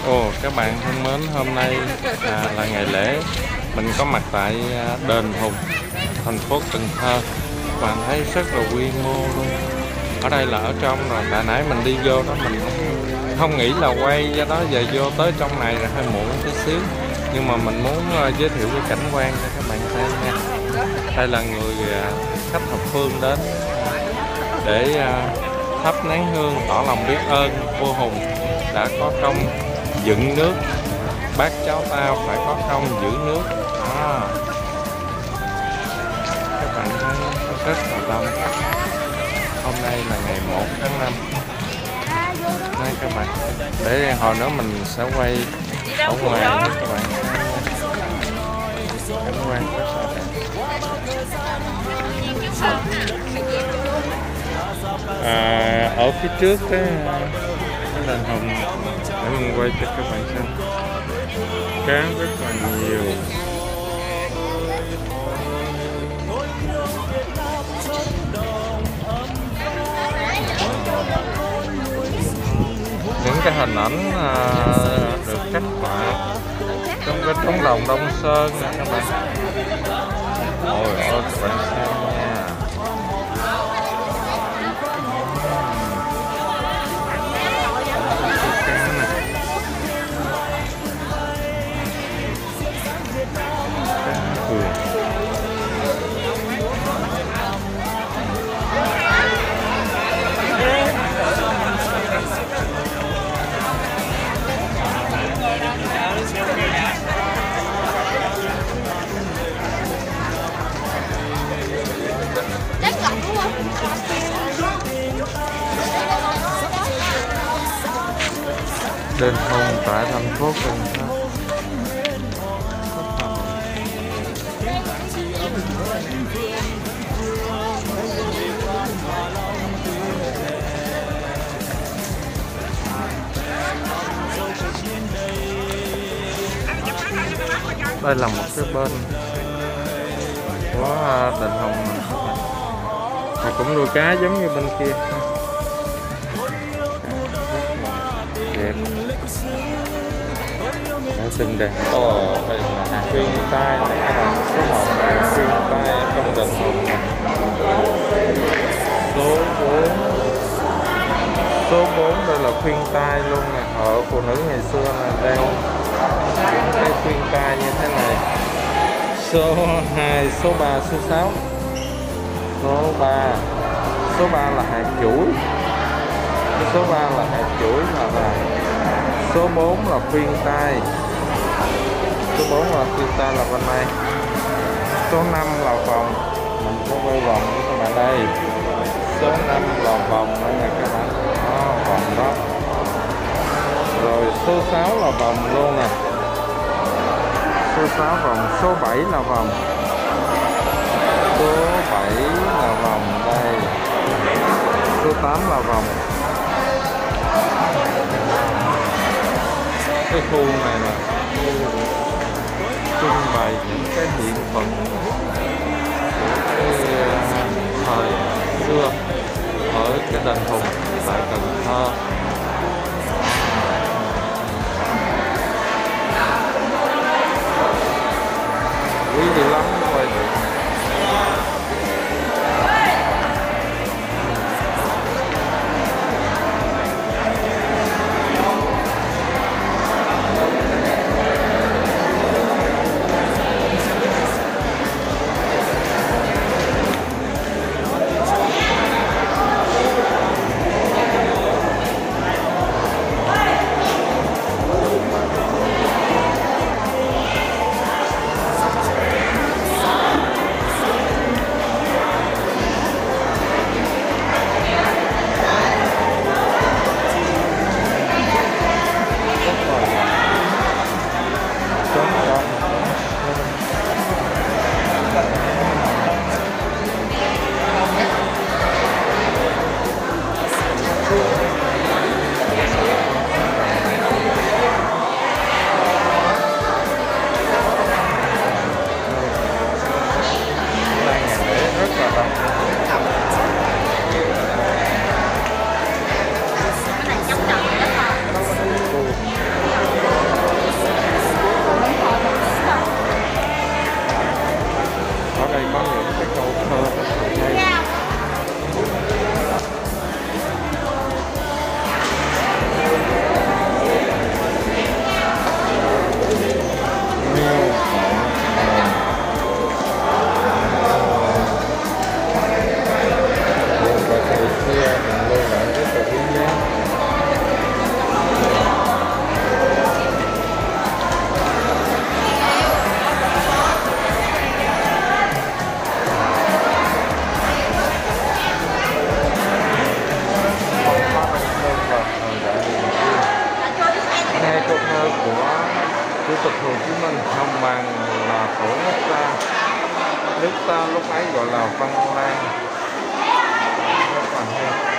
Ồ, các bạn thân mến, hôm nay là ngày lễ. Mình có mặt tại đền Hùng, thành phố Cần Thơ. Các bạn thấy rất là quy mô luôn. Ở đây là ở trong rồi, tại nãy mình đi vô đó mình không nghĩ là quay, do đó giờ vô tới trong này là hơi muộn tí xíu. Nhưng mà mình muốn giới thiệu cái cảnh quan cho các bạn xem nha. Đây là người khách thập phương đến để thắp nén hương tỏ lòng biết ơn vua Hùng đã có công dựng nước, bác cháu tao phải có công giữ nước. Các bạn thấy rất là đông. Hôm nay là ngày 1 tháng 5. Đây các bạn, để hồi nữa mình sẽ quay ở ngoài để các bạn cảnh quan rất là đẹp. Ở phía trước cái đền Hùng để mình quay cho các bạn xem, cá rất là nhiều. Những cái hình ảnh được khắc họa trong cái trống đồng Đông Sơn nè các bạn. Ôi ôi các bạn xem nha. Đền Hùng tại thành phố Cần Thơ. Đây là một cái bên của đền Hùng này. Họ cũng nuôi cá giống như bên kia. Đẹp. Ở từng đền. Đây là khuyên tai này các bạn. Số 1 là khuyên tai trong đền Hùng này. Số 4 đây là khuyên tai luôn nè. Ở phụ nữ ngày xưa là đeo những cái khuyên tai như thế này. Số 2, số 3, số 6. Số 3 là hạt chuỗi. Số 3 là hạt chuỗi là số 4 là khuyên tai. Số 4 là khuyên tai là bên này. Số 5 là vòng. Mình có quay vòng cho các bạn đây. Số 5 là vòng đây nè các bạn. Đó, vòng đó. Rồi số 6 là vòng luôn nè. Số 6 vòng, số 7 là vòng. Số 7 là vòng đây. Số 8 là vòng. Cái khu này là trưng bày những cái hiện vật của cái thời xưa ở cái đền Hùng tại Cần Thơ. Quý vị lắm quay được. thơ của Chủ tịch Hồ Chí Minh: hồng bàng là tổ nước ta lúc ấy gọi là Văn Lang. Rất là hay.